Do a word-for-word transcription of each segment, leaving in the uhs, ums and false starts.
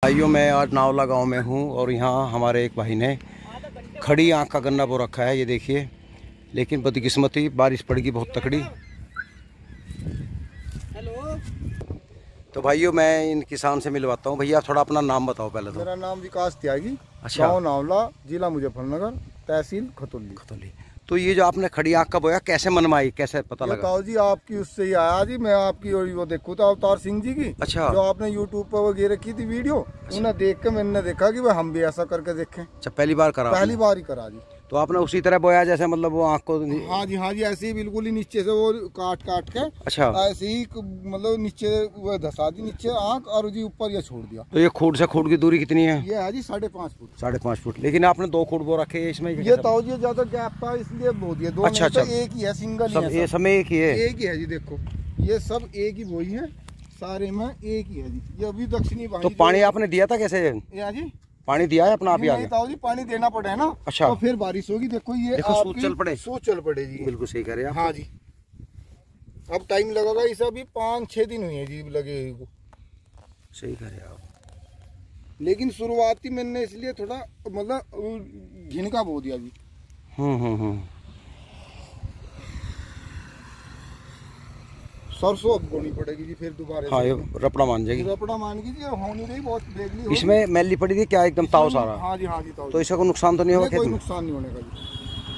भाइयों, मैं आज नावला गांव में हूं और यहाँ हमारे एक भाई ने खड़ी आंख का गन्ना बो रखा है, ये देखिए। लेकिन बदकिस्मती बारिश पड़ेगी बहुत तकड़ी। हेलो, तो भाइयों मैं इन किसान से मिलवाता हूँ। भैया थोड़ा अपना नाम बताओ पहले तो। मेरा नाम विकास त्यागी। अच्छा। गाँव नावला, जिला मुजफ्फरनगर, तहसील खतौली। खतौली। तो ये जो आपने खड़ी आंख का बोया कैसे मनवाई, कैसे पता लगा? ताऊ जी आपकी उससे ही आया जी। मैं आपकी और वो देखो तो अवतार सिंह जी की। अच्छा। जो आपने यूट्यूब पर वगैरह की थी वीडियो, उन्हें देख के मैंने देखा कि भाई हम भी ऐसा करके देखें। अच्छा, पहली बार करा? पहली बार ही करा जी। तो आपने उसी तरह बोया जैसे मतलब वो आंख को? हाँ जी हाँ जी, ऐसे ही बिल्कुल ही नीचे से वो काट काट के। अच्छा। ऐसे ही मतलब नीचे वो धसा दी नीचे आंख और जी ऊपर ये छोड़ दिया। तो ये खूट से खूट की दूरी कितनी है? ये है जी साढ़े पाँच फुट। साढ़े पाँच फुट। लेकिन आपने दो खूट बो रखे इसमें? ये ताऊ जी ज्यादा गैप था इसलिए बो दिया। दो अच्छा अच्छा, एक ही है, सिंगल सब ही है। ये समय एक ही है? एक ही है जी। देखो ये सब एक ही बोई है, सारे में एक ही है जी। ये अभी दक्षिणी तो पानी आपने दिया था कैसे? या जी पानी दिया है अपना आप ही? ताऊ जी पानी देना पड़े ना। अच्छा। तो फिर बारिश होगी। देखो ये देखो सूत चल पड़े। सूत चल पड़े जी। बिल्कुल सही कह रहे हैं आप। हाँ जी। अब टाइम लगेगा, इसे अभी पाँच छह दिन हुए हैं जी लगे को। सही कह रहे हैं आप। लेकिन शुरुआती मैंने इसलिए थोड़ा मतलब घिन का बो दिया जी। हम्म हम्म हम्म सरसों अब बोनी पड़ेगी जी फिर दोबारा। हाँ, ये रपड़ा मान जाएगी। रपड़ा मान की जी, होनी रही बहुत बेगली होगी। इसमें मैली पड़ी थी क्या एकदम ताव सारा? हाँ जी हाँ जी ताऊ। तो इसका कोई नुकसान तो नहीं होगा खेत में? कोई नुकसान नहीं होने का जी।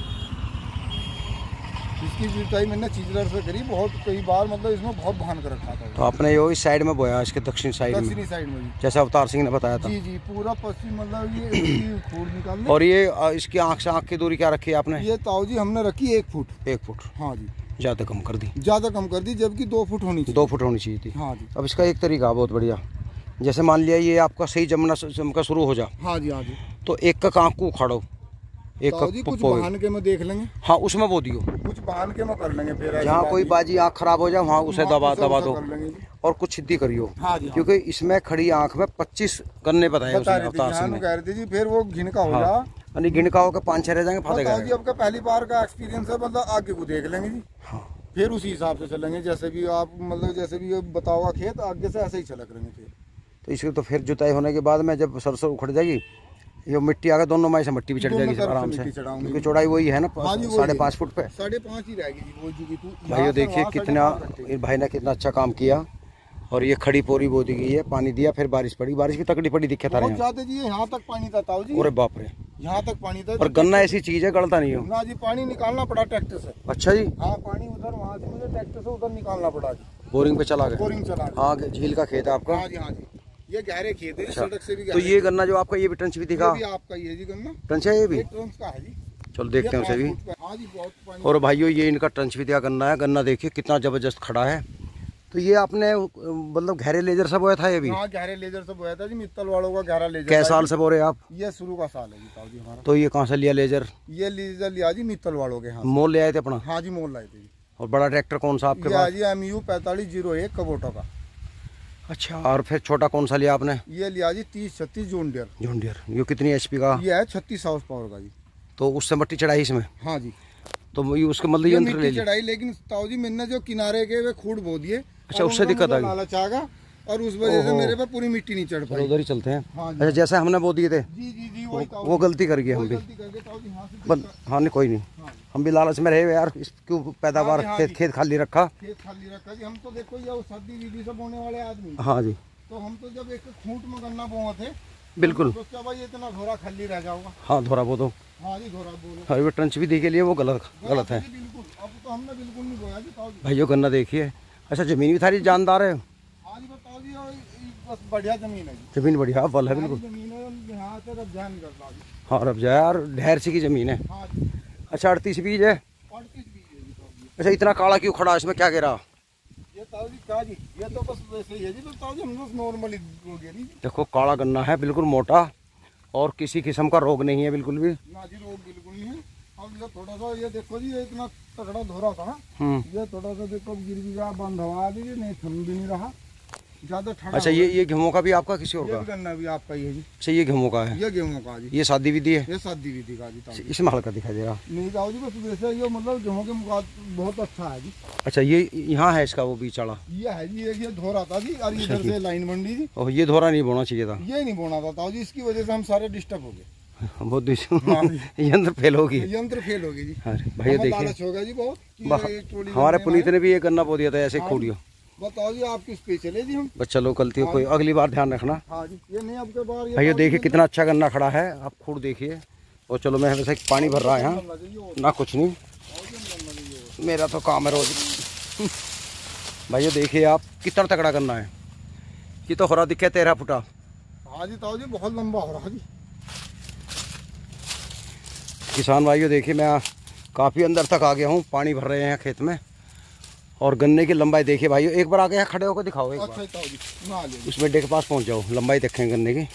इसकी जुताई मैंने चीजलर से करी बहुत कई बार, मतलब इसमें बहुत भान कर रखा था। तो आपने यो इस साइड में बोया, इसके दक्षिण साइड में? दक्षिणी साइड में जी, जैसे अवतार सिंह ने बताया था। जी जी पूरा पश्चिम मतलब ये खूड़ निकाल। और ये इसकी आंख से आंख की दूरी क्या रखी है आपने? ये ताऊ जी हमने रखी एक फुट। एक फुट? हाँ जी। ज्यादा कम कर दी? ज्यादा कम कर दी, जबकि दो फुट होनी चाहिए। दो फुट होनी चाहिए थी। हाँ जी। अब इसका एक तरीका बहुत बढ़िया, जैसे मान लिया ये आपका सही जमना चमका शुरू हो जा। हाँ जी हाँ जी। तो एक का आंख को उखाड़ो, एक का जी कुछ बहान के में देख लेंगे। हाँ उसमें बो दियो, कुछ बहान के में कर लेंगे। फिर जहाँ कोई बाजी आंख खराब हो जाए वहाँ उसे दबा दबा दो और कुछ सिद्धि करियो। हाँ जी। क्योंकि इसमें खड़ी आंख में पच्चीस गन्ने बताए अवतार सिंह ने। कह रहे थे जी फिर वो घिन का हो जा। यानी गिनका होकर पाँच छह रह जाएंगे, फतेगा जी। आपका पहली बार का एक्सपीरियंस है, मतलब आगे को देख लेंगे जी। हाँ। फिर उसी हिसाब से चलेंगे, जैसे भी आप मतलब जैसे भी बताओगा खेत आगे से ऐसे ही चलक रहेंगे फिर। तो इसकी तो फिर जुताई होने के बाद में जब सरसों उखड़ जाएगी, ये मिट्टी आगे दोनों में से मिट्टी भी चढ़ जाएगी आराम से, क्योंकि चौड़ाई वही है ना साढ़े पाँच फुट पे। साढ़े पाँच ही रहेगी। भाइयों देखिए कितना भाई ने कितना अच्छा काम किया। और ये खड़ी पोरी बो दी गई है, पानी दिया, फिर बारिश पड़ी, बारिश की तकड़ी पड़ी दिक्कत आ रही है जी। यहाँ तक पानी था ताऊ जी। अरे बाप रे, यहाँ तक पानी था। और गन्ना ऐसी चीज है गलता नहीं हो ना जी, पानी निकालना पड़ा ट्रैक्टर से। अच्छा जी। हाँ पानी उधर वहाँ से मुझे ट्रैक्टर से उधर निकालना पड़ा जी। बोरिंग पे चला गया? बोरिंग चला। हाँ झील का खेत है आपका? हाँ जी हाँ जी। ये गहरे खेत है, सड़क से भी तो ये गन्ना जो आपका ये भी टंच भी दिखा? आपका ये जी गन्ना टंच है ये भी? ट्रंच का है जी। चलो देखते हैं उसे भी। हाँ जी बहुत पानी। और भाइयों ये इनका टंच भी दिया गन्ना है। गन्ना देखिए कितना जबरदस्त खड़ा है। तो ये आपने मतलब गहरे लेजर से बोया था ये भी? हाँ गहरे लेजर से बोया था जी, मित्तल वालों का गहरा लेजर। कै साल से बो रहे आप? ये शुरू का साल है जी ताऊ जी हमारा। तो ये कहाँ से लिया लेजर? ये लेजर लिया जी मित्तल वालों के यहाँ। मोल ले आए थे अपना? हाँ जी मोल लाए थे जी। और बड़ा ट्रैक्टर कौन सा आपके पास? जी एम यू पैंतालीस जीरो एक कबोटो का। अच्छा, और फिर छोटा कौन सा लिया आपने? ये लिया जी तीस छत्तीस जॉन डियर। John Deere. ये कितनी एचपी का? ये है छत्तीस हाउस पावर का जी। तो उससे मट्टी चढ़ाई इसमें? हाँ जी। तो ये उसके मतलब यंत्र ले लिया चढ़ाई, लेकिन ताऊ जी मैंने जो किनारे के वे खूड बो दिए। अच्छा, उससे दिक्कत आ गई? लालच आ गया और उस वजह से मेरे पे पूरी मिट्टी नहीं चढ़ पाई। उधर ही चलते हैं। हाँ अच्छा, जैसे हमने बो दिए थे जी जी जी वही वो गलती कर गए हम भी। हाँ नहीं कोई नहीं, हम भी लालच में रहे यार, इसकी पैदावार खेत खेत खाली रखा। खेत खाली रखा जी। हम तो देखो ये सर्दी विधि से बोने वाले आदमी। हाँ जी। तो हम तो जब एक खूंट में गन्ना बोए थे बिल्कुल, तो क्या भाई इतना घोरा खाली रह जाऊंगा। हाँ धोरा बो दो। हाँ जी घोरा बोलो। हाँ वो ट्रंच भी दी के लिए वो गलत गलत है। बिल्कुल, अब तो हमने बिल्कुल नहीं बोया जी ताऊ जी। भाइयों गन्ना देखिए। अच्छा जमीन भी थारी जानदार है? हाँ जी बताओ जी, बस बढ़िया जमीन है जी। जमीन बढ़िया बल है बिल्कुल। जमीन है यहाँ से रब जान करता जी। हाँ रब जाए यार, ढेर सी की जमीन है। हाँ जी। अच्छा अड़तीस बीज है? अड़तीस बीज है जी ताऊ जी। अच्छा इतना काला क्यों खड़ा, इसमें क्या गिरा? ये ताऊ जी क्या जी, ये तो बस वैसे ही है जी। तो ताऊ जी हम लोग नॉर्मली गिरी। देखो काला गन्ना है बिल्कुल मोटा, और किसी किस्म का रोग नहीं है बिल्कुल भी। ना जी रोग बिल्कुल नहीं है। अब ये थोड़ा सा ये देखो जी, ये इतना तगड़ा धोरा था, हम्म ये थोड़ा सा देखो गिर भी गया, बंद हवा दी नहीं, थम भी नहीं रहा। ज्यादा ठंडा। अच्छा ये ये गेहूं का भी आपका किसी और ये का? भी गन्ना भी आपका ही है जी। अच्छा ये गेहूं का है, ये गेहूं का जी। ये शादी विधि है, ये शादी विधि का जी ताऊ जी। इसमें हल्का दिखाई दे रहा। नहीं ताऊ जी, बस वैसे ये मतलब गेहूं के मुकाबले बहुत अच्छा है जी। अच्छा ये यहाँ है इसका वो बीच चढ़ा, ये है जी, एक ये धोरा था जी और इधर से लाइन मंडी जी। और ये धोरा नहीं बोना चाहिए था, ये नहीं बोना था ताऊ जी, इसकी वजह से हम सारे डिस्टर्ब हो गए। बहुत यंत्र फेल होगी, यंत्र फेल हो गई जी। अरे भैया देखिए लालच हो गया जी बहुत कि बाह- ये टोली हमारे बनने पुनीत में ने भी ये गन्ना बो दिया था ऐसे हाँ खोड़ियो। बताओ जी, आप किस पे चले जी हम? बस चलो गलती हो कोई, अगली बार ध्यान रखना। हाँ जी, ये नहीं अब के बार ये भैया बार देखिए ये कितना अच्छा गन्ना खड़ा है, आप खुद देखिए। और चलो मैं वैसे पानी भर रहा है यहाँ ना, कुछ नहीं मेरा तो काम है रोज। भैया देखिए आप कितना तगड़ा गन्ना है, ये तो हो रहा दिखे तेरह फुटा। हाँ जी ताऊ जी, बहुत लंबा हो रहा जी। किसान भाइयों देखिए मैं काफ़ी अंदर तक आ गया हूँ, पानी भर रहे हैं खेत में। और गन्ने की लंबाई देखिए भाइयों, एक बार आगे यहाँ खड़े होकर दिखाओ एक अच्छा बार, ताऊ जी, ना ले उस बेड्डे के पास पहुँच जाओ, लंबाई देखें गन्ने की।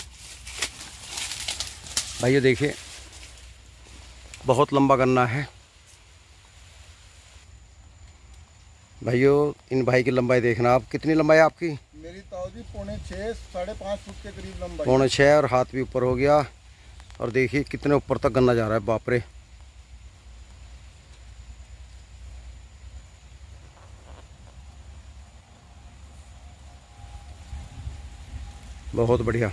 भाइयों देखिए बहुत लंबा गन्ना है। भाइयों इन भाई की लंबाई देखना आप, कितनी लंबाई है आपकी? मेरी ताऊ जी पौने छः साढ़े पाँच फुट के करीब लंबाई। पौने छः और हाथ भी ऊपर हो गया। और देखिए कितने ऊपर तक गन्ना जा रहा है, बाप रे। बहुत बढ़िया।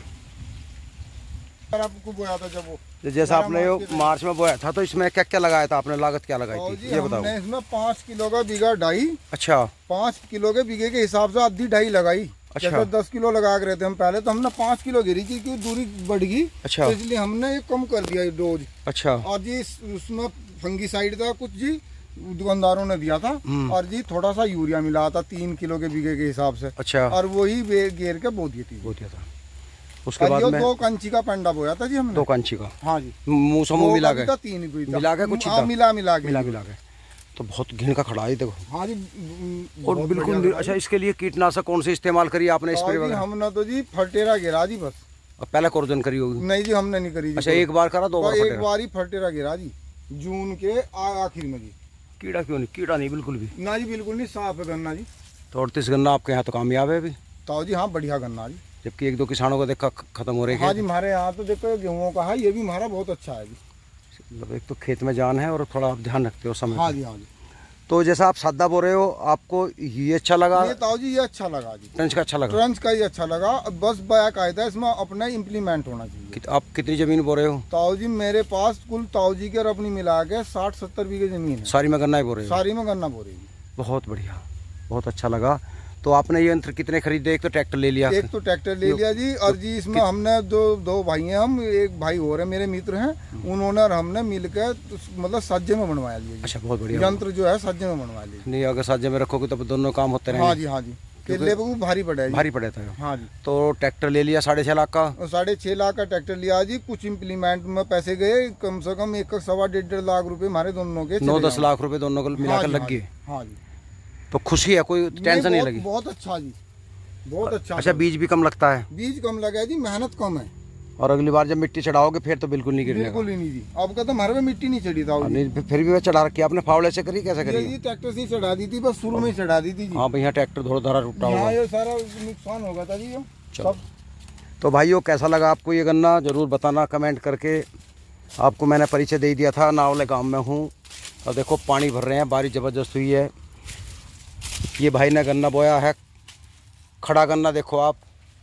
आपको बोया था जब वो, जैसा आपने वो मार्च में बोया था, तो इसमें क्या क्या लगाया था आपने, लागत क्या लगाई ताऊ थी जी ये बताओ। हमने इसमें पाँच किलो का बीघा डाई, अच्छा पाँच किलो के बीघे के हिसाब से आधी डाई लगाई। अच्छा। जैसे दस किलो लगा के रहते हम पहले, तो हमने पाँच किलो गिरी थी क्योंकि दूरी बढ़ गई। अच्छा। तो इसलिए हमने ये कम कर दिया डोज। अच्छा। और जी उसमें फंगीसाइड था कुछ जी, दुकानदारों ने दिया था। और जी थोड़ा सा यूरिया मिला था तीन किलो के बीघे के हिसाब से। अच्छा। और वही घेर के बो दी थी। बो दिया था। उसके बाद में दो कंची का पंडा बोया था जी हमने। दो कंची का? हाँ जी। मुँह से मुँह मिला के? तीन भी था। मिला के कुछ हाँ, मिला मिला के मिला मिला के तो बहुत घिन का खड़ा है देखो। हाँ जी। और बिल्कुल। अच्छा इसके लिए कीटनाशक कौन से इस्तेमाल करिए आपने, स्प्रे वगैरह? हमने तो जी फर्टेरा गिरा जी बस। और पहले कोर्जन करी होगी? नहीं जी हमने नहीं करी जी। अच्छा एक बार करा, दो बार? एक बार ही फर्टेरा गिरा जी, जून के आखिर में जी। कीड़ा क्यों नहीं? कीड़ा नहीं बिल्कुल भी? ना जी बिल्कुल नहीं, साफ है गन्ना जी। तो अड़तीस गन्ना आपके यहाँ तो कामयाब है अभी? ताऊ जी हाँ बढ़िया गन्ना जी। जबकि एक दो किसानों को देखा खत्म हो रहे हैं। हाँ जी हमारे यहाँ तो देखो गेहूँ का है, ये भी हमारा बहुत अच्छा है जी। एक तो खेत में जान है और थोड़ा आप ध्यान रखते हो समय। हाँ जी हाँ जी। तो जैसा आप सादा बोल रहे हो, आपको ये अच्छा लगा? ये ताऊ जी ये अच्छा लगा जी, ट्रंच का अच्छा लगा? ट्रंच का ही अच्छा लगा। बस बया कायदा इसमें अपना इम्प्लीमेंट होना चाहिए। कि, आप कितनी जमीन बोल रहे हो? ताऊ जी मेरे पास कुल ताऊ जी के और अपनी मिला के साठ सत्तर बीघे जमीन है। सारी में गन्ना ही बोल रहे हो? सारी में गन्ना बो रही है। बहुत बढ़िया, बहुत अच्छा लगा। तो आपने ये यंत्र कितने खरीदे? एक तो ट्रैक्टर ले लिया? एक तो ट्रैक्टर ले लिया जी। और जी इसमें हमने दो दो भाई हैं हम, एक भाई और है मेरे मित्र हैं, उन्होंने और हमने मिलकर मतलब सज्जे में बनवाया लिया। अच्छा बहुत बढ़िया। यंत्र जो है सज्जे में बनवा लिया। नहीं अगर सज्जे में रखोगे तो दोनों काम होते रहेंगे। हाँ जी हाँ जी। केले पे भारी पड़ा है। भारी पड़ा था। हाँ जी। तो ट्रैक्टर ले लिया साढ़े छः लाख का? साढ़े छः लाख का ट्रैक्टर लिया जी। कुछ इम्प्लीमेंट में पैसे गए, कम से कम एक सवा डेढ़ डेढ़ लाख रुपए हमारे दोनों के। नौ दस लाख रुपए दोनों को मिलाकर लग गए। हाँ जी। तो खुशी है, कोई टेंशन नहीं लगी? बहुत अच्छा जी, बहुत अच्छा। अच्छा बीज भी कम लगता है? बीज कम लगा जी, मेहनत कम है। और अगली बार जब मिट्टी चढ़ाओगे फिर तो बिल्कुल नहीं गिरने? बिल्कुल ही नहीं जी। अब का तो हमारे में मिट्टी नहीं चढ़ी था। नहीं फिर भी चढ़ा रखी आपने? फावड़े से करी कैसे करी? जी ट्रैक्टर से चढ़ा दी थी, बस शुरू में ही चढ़ा दी थी जी। हाँ भैया ट्रैक्टर धोड़ा धारा टूटा हुआ। ये सारा नुकसान हो गया था जी सब। तो भाइयों कैसा लगा आपको ये गन्ना, जरूर बताना कमेंट करके। आपको मैंने परिचय दे दिया था, नावले गाँव में हूँ। और देखो पानी भर रहे हैं, बारिश ज़बरदस्त हुई है। ये भाई ने गन्ना बोया है, खड़ा गन्ना देखो आप।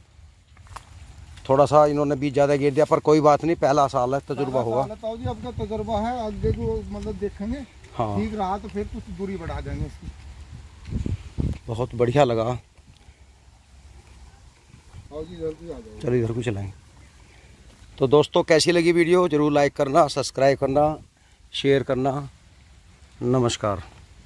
थोड़ा सा इन्होंने बीज ज़्यादा गिर दिया, पर कोई बात नहीं, पहला साल है, तजुर्बा होगा। ताऊ जी आपका तजुर्बा है, आगे को मतलब देखेंगे। हाँ ठीक रहा तो फिर कुछ दूरी बढ़ा देंगे इसकी। बहुत बढ़िया लगा। ताऊ जी जल्दी आ जाओ। चलो इधर को चलाएंगे। तो दोस्तों कैसी लगी वीडियो ज़रूर लाइक करना, सब्सक्राइब करना, शेयर करना। नमस्कार।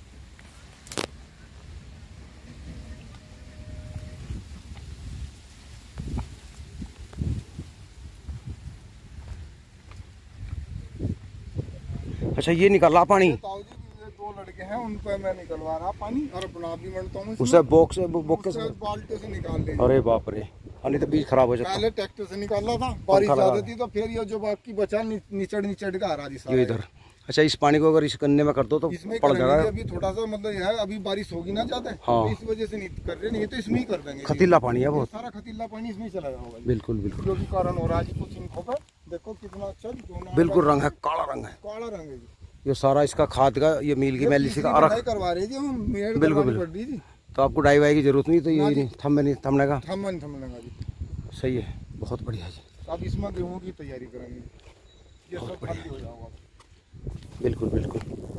अच्छा ये निकला पानी? ताऊ जी दो लड़के हैं, उन पर मैं निकलवा रहा पानी और अपना भी मंडता हूँ। उसे बोक से बोक के बाल्टी से निकाल ले। अरे बाप रे, नहीं तो बीज खराब हो जाता। पहले ट्रैक्टर से निकाला था, बारिश ज्यादा थी तो फिर ये जो बाकी बचा निचड़ निचड़ का आ रहा जी ये इधर अच्छा, इस पानी को अगर इस गन्ने में कर दो तो इसमें पड़ करेंगे जाएगा। जी, अभी थोड़ा सा मतलब यह है, अभी बारिश होगी ना ज्यादा, हाँ। तो इस वजह से नहीं कर रहे, नहीं तो इसमें ही कर देंगे। खतीला पानी है ये बहुत, सारा खतीला पानी इसमें ही चला जाएगा जी। बिल्कुल बिल्कुल जो भी कारण हो रहा है जी कुछ इनको का देखो कितना अच्छा दोनों बिल्कुल रंग है, काला रंग है। काला रंग है जी। ये सारा इसका खाद का, ये मील की मैली का अरख करवा रही थी हम, मेड़ बिल्कुल करवानी पड़ रही थी। तो आपको डाई वाई की जरूरत नहीं, तो ये नहीं थमने नहीं थमने का। थमन थमने जी सही है, बहुत बढ़िया जी। अब इसमें गेहूं की तैयारी करेंगे, ये सब खाली हो जाएगा। बिल्कुल बिल्कुल।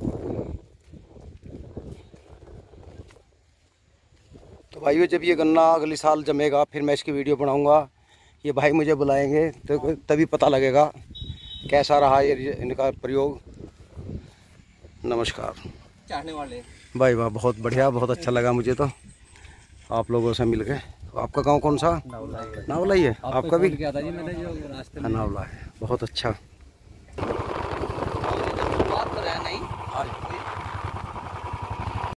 तो भाइयों, जब ये गन्ना अगले साल जमेगा फिर मैं इसकी वीडियो बनाऊंगा। ये भाई मुझे बुलाएंगे तो तभी पता लगेगा कैसा रहा ये इनका प्रयोग। नमस्कार चाहने वाले भाई, वाह, बहुत बढ़िया, बहुत अच्छा लगा मुझे तो आप लोगों से मिल के। आपका गांव कौन सा? नावला ही है। आपका भी? किया था जी मैंने जो रास्ते में। नावला है, बहुत अच्छा।